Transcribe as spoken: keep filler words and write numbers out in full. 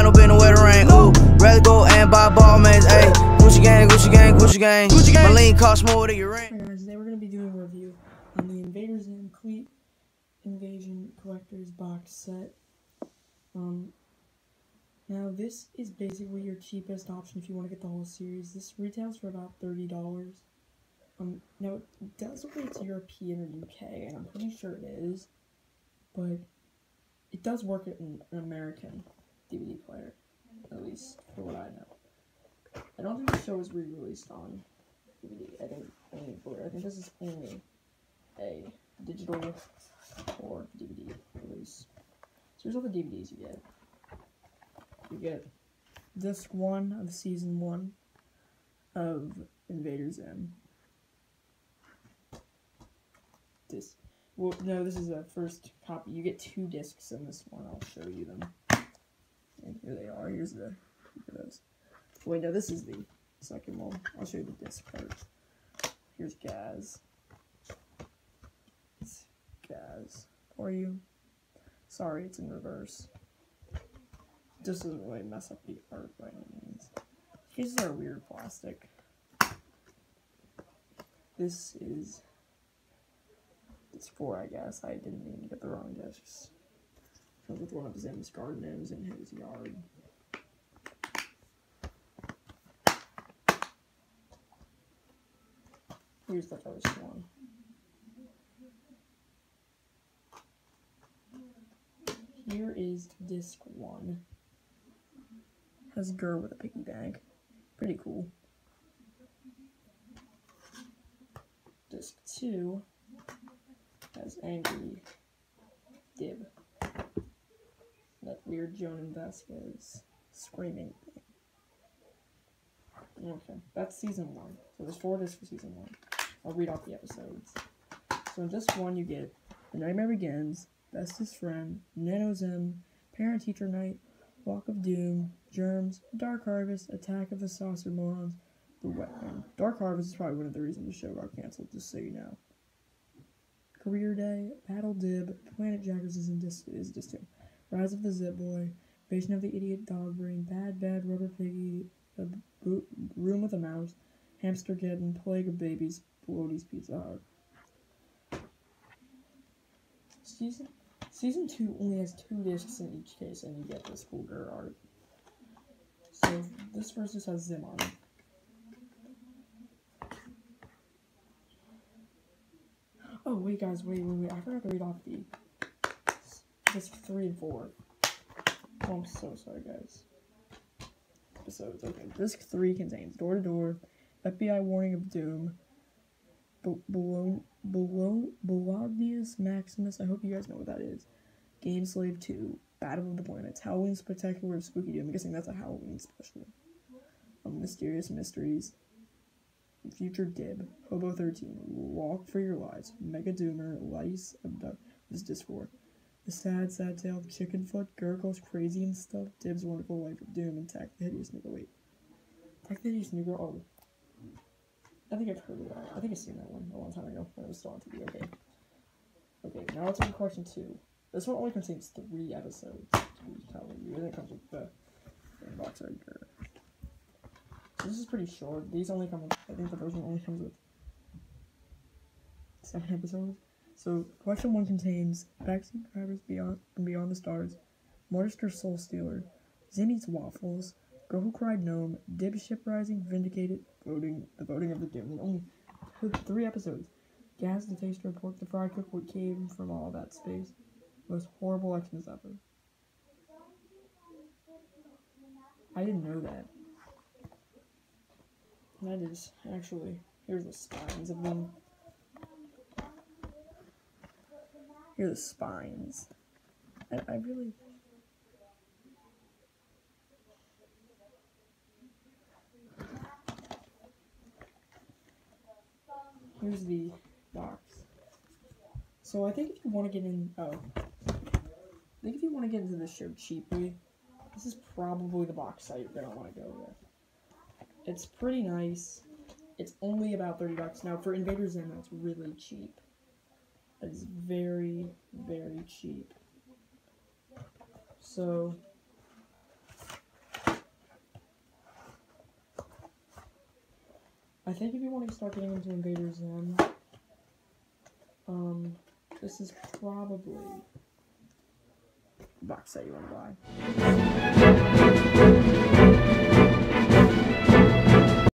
no been no wetter rain. Ooh, rather go and buy ball mates. Ayy, Gucci gang, Gucci gang, Gucci gang. Gucci gang. My lean cost more than your rent. Hey guys, today we're gonna be doing a review on the Invader Zim Cleat Invasion Collector's box set. Um, now this is basically your cheapest option if you want to get the whole series. This retails for about thirty dollars. Um, now it does look like it's European or U K, and I'm pretty sure it is, but it does work in an American D V D player, at least for what I know. I don't think the show was re-released on D V D. I think only Blu-ray. I think this is only a digital or D V D release. So here's all the D V Ds you get. You get disc one of season one of Invader Zim. This, well, no, this is the first copy. You get two discs in this one. I'll show you them. And here they are. Here's the, look at those. Wait, no, this is the second one. I'll show you the disc part. Here's Gaz. It's Gaz for you. Sorry, it's in reverse. This doesn't really mess up the art by any means. These are weird plastic. This is disc four, I guess. I didn't mean to get the wrong discs. Comes with one of Zim's gardeners in his yard. Here's the first one. Here is disc one. Has Gur with a piggy bank. Pretty cool. Disc two has Angry Dib. That weird Jonan Vasquez screaming thing. Okay, that's season one. So there's four discs for season one. I'll read off the episodes. So in disc one you get The Nightmare Begins, Bestest Friend, Nano Zim, Parent Teacher Night, Walk of Doom, Germs, Dark Harvest, Attack of the Saucer Morons, The Wetman. Dark Harvest is probably one of the reasons the show got canceled, just so you know. Career Day, Battle Dib, Planet Jackers is in disc is disc two. Rise of the Zip Boy, Invasion of the Idiot Dog Brain, Bad Bad Rubber Piggy, a Room with a Mouse, Hamstergeddon, Plague of Babies, Bloaty's Pizza Hut. Season Season two only has two discs in each case, and you get this cool Gur art. So this first just has Zim on it. Oh wait, guys, wait, wait, wait! I forgot to read off the disc three and four. Oh, I'm so sorry, guys. Episodes. Okay, disc three contains Door to Door, F B I Warning of Doom, Bolognius Maximus. I hope you guys know what that is. Game Slave two, Battle of the Planets, Halloween Spectacular of Spooky Doom. I'm guessing that's a Halloween special. Um, Mysterious Mysteries, Future Dib, Hobo thirteen, Walk for Your Lives, Mega Doomer, Lice Abduct. This is disc four. The Sad, Sad Tale of Chickenfoot, Gurgle's Crazy and Stuff, Dib's Wonderful Life of Doom, and Tack the Hideous Nigger. Wait. Tack the Hideous Nigger? Oh. I think I've heard of that. I think I've seen that one a long time ago when it was still on T V. Okay. Okay, now let's read question two. This one only contains three episodes, to be telling you, and it comes with the box art. So this is pretty short. These only come with, I think the version only comes with seven episodes. So, question one contains Backseat Drivers Beyond from Beyond the Stars, Mortister Soul Stealer, Zim Eats Waffles, Girl Who Cried Gnome, Dib Ship Rising, Vindicated, Voting, The Voting of the Doom. And only three episodes. Gaz the Taster, Pork the Fry Cook, what came from all that space. Most horrible Xmas ever. I didn't know that. That is, actually, here's the spines of them. Here are the spines. I, I really... Here's the box. So I think if you want to get in... Oh. I think if you want to get into this show cheaply, this is probably the box set you're going to want to go with. It's pretty nice. It's only about thirty bucks. Now, for Invader Zim, that's really cheap. It's very, very cheap. So, I think if you want to start getting into Invader Zim, um, this is probably the box set you want to buy.